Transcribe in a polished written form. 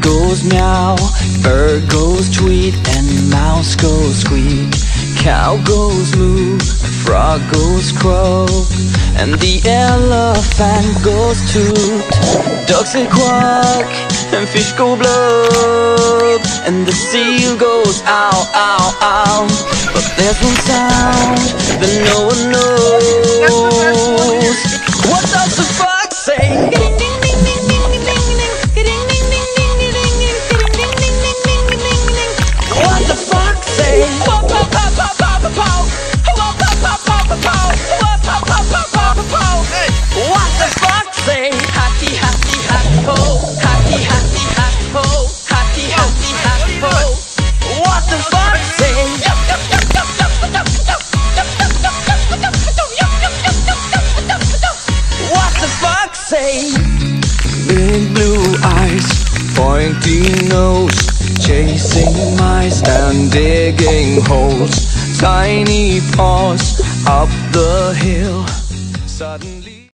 goes meow, bird goes tweet, and mouse goes squeak. Cow goes moo, frog goes croak, and the elephant goes toot. Ducks say quack, and fish go blub, and the seal goes ow, ow, ow. But there's one sound that no one knows. What does the fox say? What the fox say? What the fox say? Happy, happy, happy ho, happy, happy, happy ho, happy, happy, happy ho. What the fox say? What the fox say? Big blue eyes, pointy nose, chasing mice and digging holes. Tiny paws up the hill. Suddenly